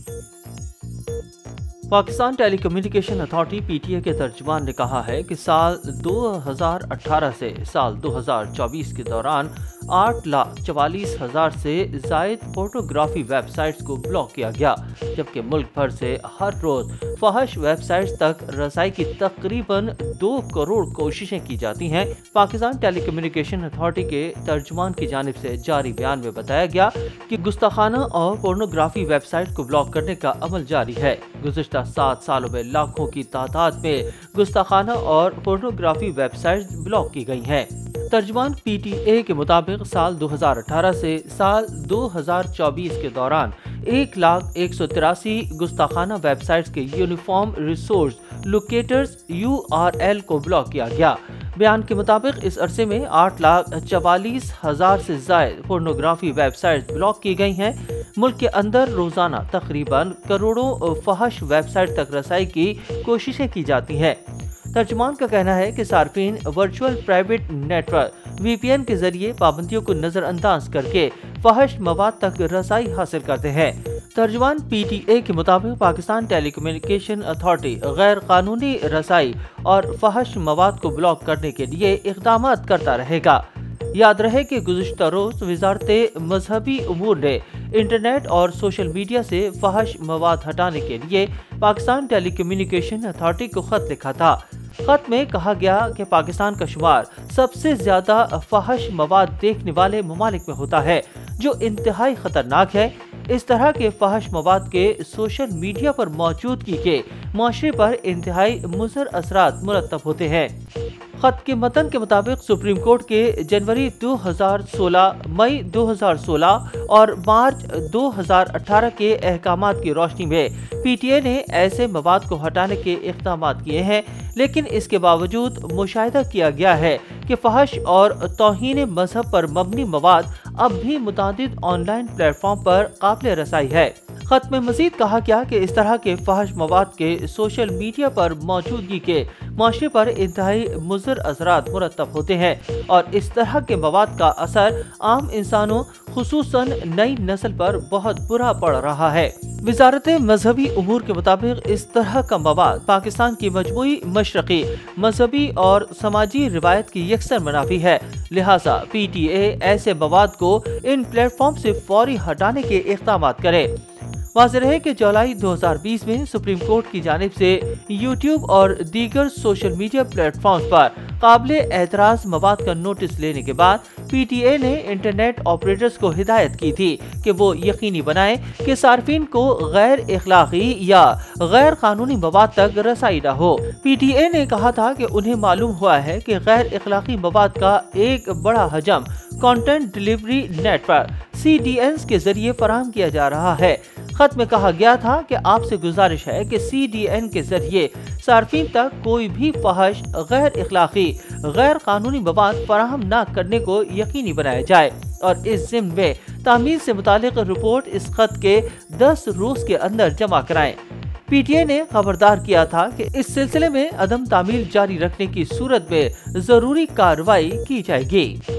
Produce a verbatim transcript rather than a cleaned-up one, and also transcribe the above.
Pakistan telecommunication authority P T A के तर्जुमान ने कहा है कि साल दो हज़ार अठारह से साल दो हज़ार चौबीस के दौरान आठ लाख चवालीस हजार से जायद फोटोग्राफी वेबसाइट्स को ब्लॉक किया गया, जबकि मुल्क भर से हर रोज फहश वेबसाइट्स तक रसाई की तकरीबन दो करोड़ कोशिशें की जाती हैं। पाकिस्तान टेली कम्युनिकेशन अथॉरिटी के तर्जुमान की जानिब से जारी बयान में बताया गया कि गुस्ताखाना और पोर्नोग्राफी वेबसाइट को ब्लॉक करने का अमल जारी है। गुज़िश्ता सात सालों में लाखों की तादाद में गुस्ताखाना और पोर्नोग्राफी वेबसाइट्स ब्लॉक की गई हैं। तर्जुमान पी टी ए के मुताबिक साल दो हज़ार अठारह से साल दो हज़ार चौबीस के दौरान एक लाख एक सौ तिरासी गुस्ताखाना वेबसाइट्स के uniform resource locators U R L को ब्लॉक किया गया। बयान के मुताबिक इस अरसे में आठ लाख चवालीस हजार से जायद पोर्नोग्राफी वेबसाइट्स ब्लॉक की गई हैं। मुल्क के अंदर रोजाना तकरीबन करोड़ों फहश वेबसाइट तक रसाई की कोशिशें की जाती हैं। तर्जुमान का कहना है कि सार्फिन virtual private network V P N के जरिए पाबंदियों को नजरअंदाज करके फहश मवाद तक रसाई हासिल करते हैं। तर्जुमान पी टी ए के मुताबिक पाकिस्तान टेली कम्युनिकेशन अथॉरिटी गैर कानूनी रसाई और फहश मवाद को ब्लॉक करने के लिए इक़दाम करता रहेगा। याद रहे कि गुज़िश्ता रोज वज़ारत मजहबी उमूर ने इंटरनेट और सोशल मीडिया से फहश मवाद हटाने के लिए पाकिस्तान टेली कम्युनिकेशन अथॉरिटी को खत लिखा था। खत में कहा गया कि पाकिस्तान का शुमार सबसे ज्यादा फहश मवाद देखने वाले ममालिक में होता है, जो इंतहाई खतरनाक है। इस तरह के फहश मवाद के सोशल मीडिया पर मौजूदगी के माशरे पर इंतहाई मुज़र असरात मुरतब होते हैं। खत के मतन के मुताबिक सुप्रीम कोर्ट के जनवरी दो हज़ार सोलह, मई दो हज़ार सोलह और मार्च दो हज़ार अठारह के अहकामात की रोशनी में पी टी ए ने ऐसे मवाद को हटाने के इक़दाम किए हैं, लेकिन इसके बावजूद मुशाहिदा किया गया है कि फहश और तौहीन मजहब पर मबनी मवाद अब भी मुतादिद ऑनलाइन प्लेटफॉर्म पर काबिल रसाई है। खत में मजीद कहा गया कि इस तरह के फहश मवाद के सोशल मीडिया पर मौजूदगी के माशरे पर इंतहाई मुज़र असरात मुरतब होते हैं और इस तरह के मवाद का असर आम इंसानों खुसूसन नई नस्ल पर बहुत बुरा पड़ रहा है। वज़ारत मजहबी उमूर के मुताबिक इस तरह का मवाद पाकिस्तान की मजमूई मशरक़ी मजहबी और समाजी रिवायत की यकसर मुनाफी है, लिहाजा पी टी ए ऐसे मवाद को इन प्लेटफॉर्म से फौरी हटाने के इक़दाम करे। वाज़ेह रहे कि जुलाई दो हज़ार बीस में सुप्रीम कोर्ट की जानिब से यूट्यूब और दीगर सोशल मीडिया प्लेटफॉर्म्स पर काबिल एतराज़ मवाद का नोटिस लेने के बाद पी टी ए ने इंटरनेट ऑपरेटर्स को हिदायत की थी कि वो यकीनी बनाएं कि सार्फिन को गैर इखलाकी या गैर कानूनी मवाद तक रसाई न हो। पी टी ए ने कहा था कि उन्हें मालूम हुआ है कि गैर इखलाकी मवाद का एक बड़ा हजम content delivery network C D N के जरिए फराहम किया जा रहा है। खत में कहा गया था कि आपसे गुजारिश है कि सी डी एन के जरिए सार्फिन तक कोई भी फहश, गैर इखलाकी, गैर कानूनी मवाद फराहम न करने को यकीनी बनाया जाए और इस ज़िम्न में तामील से मुतालिक रिपोर्ट इस खत के दस रोज के अंदर जमा कराएं। पी टी ए ने खबरदार किया था कि इस सिलसिले में अदम तामील जारी रखने की सूरत में जरूरी कार्रवाई की जाएगी।